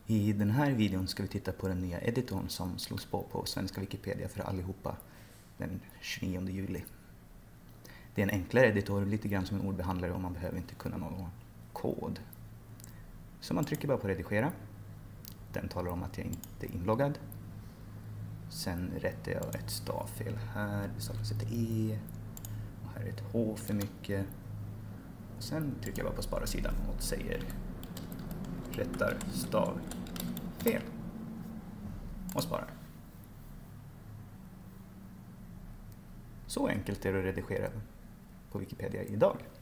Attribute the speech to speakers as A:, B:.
A: I den här videon ska vi titta på den nya editorn som slogs på svenska Wikipedia för allihopa den 29 juli. Det är en enklare editor, lite grann som en ordbehandlare och man behöver inte kunna någon kod. Så man trycker bara på redigera. Den talar om att jag inte är inloggad. Sen rättar jag ett stavfel här, det saknas ett E. Och här är ett H för mycket. Och sen trycker jag bara på spara-sidan och säger rättar stavfel. Och sparar. Så enkelt är det att redigera på Wikipedia idag.